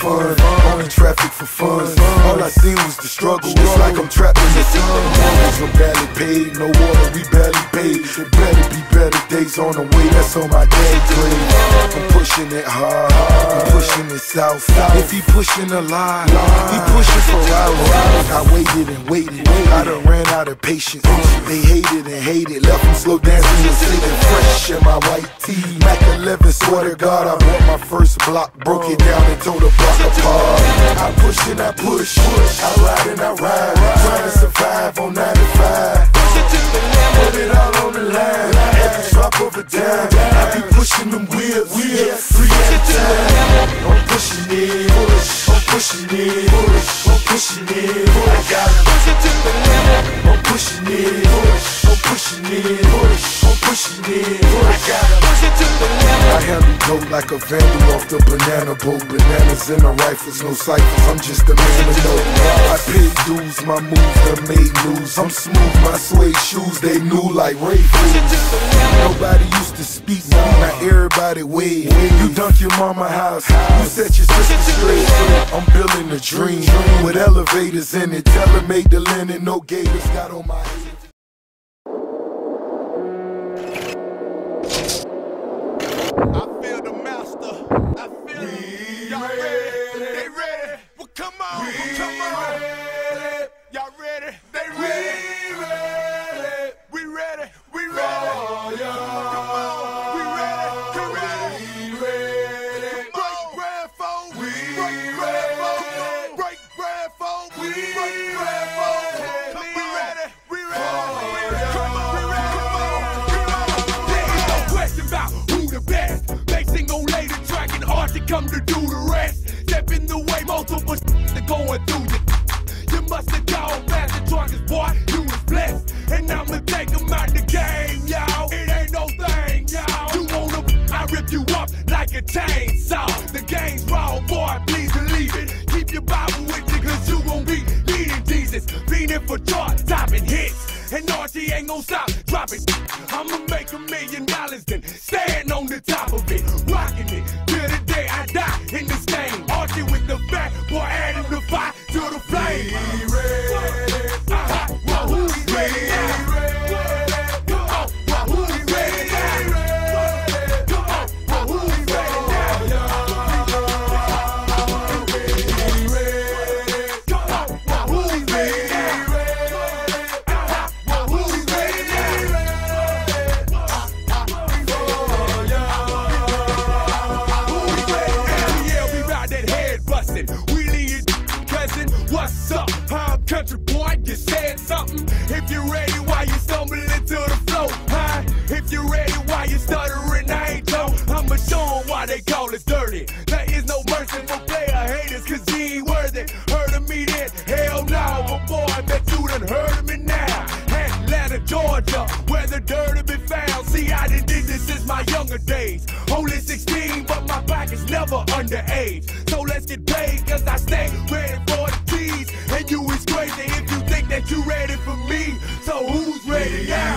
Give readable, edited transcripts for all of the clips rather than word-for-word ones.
fun, on traffic for fun. All I seen was the struggle, it's like I'm trapped in the sun. Mortgage, I'm barely paid, no water, we barely paid. It better be better days on the way, that's on my day grade. I'm pushing it hard, I'm pushing it south. If he pushing a lie, he pushing for hours. I waited and waited, I done ran out of patience. They hated and hated, left them slow dancing and singing. Fresh in my white tee, Mac 11, swear to God, I bought my first block, broke it down and tore the block apart. I push and I push, I ride and I ride, trying to survive on 9 to 5. Put it all on the line, every drop of a dime. I be pushing them wheels, yeah, 3 at a time. I'm pushing it, I'm pushing it, I'm pushing it. I gotta push it to the limit. I'm pushing it, I'm pushing it, I'm pushing it. I gotta push it to the limit. I handle dope like a vandal off the banana boat. Bananas in the rifles, no ciphers, I'm just a man of dope. I paid dues, my moves that made news. I'm smooth, my suede shoes, they new like Ray Fools. Nobody used to speak, now everybody wave. You dunk your mama house, you set your sister straight. I'm building a dream with elevators in it. Tell her make the linen, no gators got on my head. I feel the master. I feel it. Y'all ready? They ready? Well, come on. Come on. Y'all ready? They ready? We ready. We ready. Come on. We ready. Come ready. Break bread for. Break bread for. Break bread for. Break bread for. We ready. We ready. Come on. We ready. Come on. There is no question about who the best. Maxing gon' lay the track and Archie come to do the rest. Step in the way, multiple are going through you. You must have gone past the drunkers, boy, you was blessed. And I'ma take them out the game, y'all. It ain't no thing, y'all. You wanna, I rip you up like a chainsaw. The game's wrong, boy, please believe it. Keep your Bible with you, cause you gon' be needing Jesus. Feeding for chart-topping hits. And Archie ain't gon' stop dropping. I'ma make $1 million, then stand on the top of it. Rocking it till the day I die in this game. Archie with the fat, boy, adding the fire to the flame. We ready. Well, who's ready now? Come on, well, who's ready now? Come on, well, who's ready now? We ready. Come on, well, who's ready now? Well, who's ready now? Yeah, we ride that head bustin'. We lead cousin. What's up? Huh, country boy, you said something. If you're ready, why you stumbling into the flow? Huh? If you're ready, why you stuttering? I ain't know. I'ma show 'em why they call us dirty. There is no mercy for player haters, cause you ain't worthy. Heard of me then? Hell no. But boy, I bet you done heard of me now. Atlanta, Georgia, where the dirty be found. See, I done did this since my younger days. Only 16, but my back is never underage. So let's get paid, cause I stay ready for the keys. And you is crazy if you think that you ready for me. So who's ready now?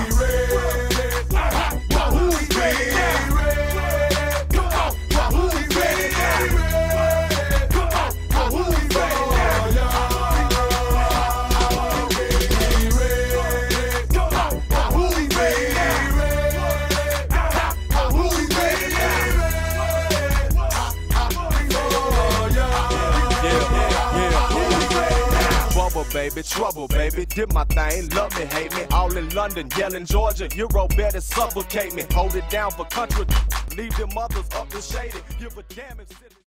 Well, who's ready now? Come on, well, who's ready now? Come on, well, who's ready now? Come on, well, who's ready now? Well, who's ready now? Bubble, baby, trouble, baby, did my thing, love me, hate me, all in London, yelling Georgia, Euro better suffocate me, hold it down for country, leave them others up to shady, give a damn if